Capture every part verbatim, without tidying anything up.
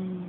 Hmm.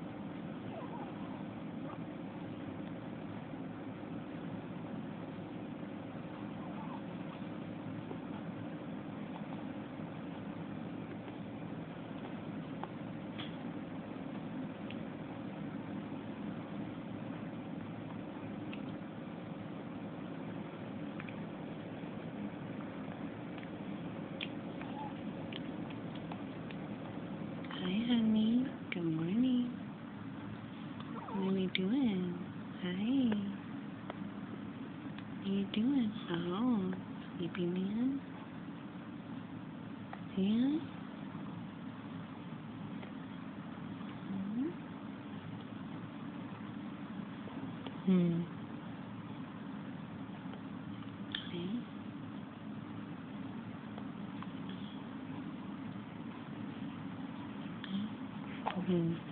Hi, honey. Good morning. What are you doing? Hi. What are you doing? Oh, sleepy man? Yeah? Hmm. Hmm. Okay. Hmm.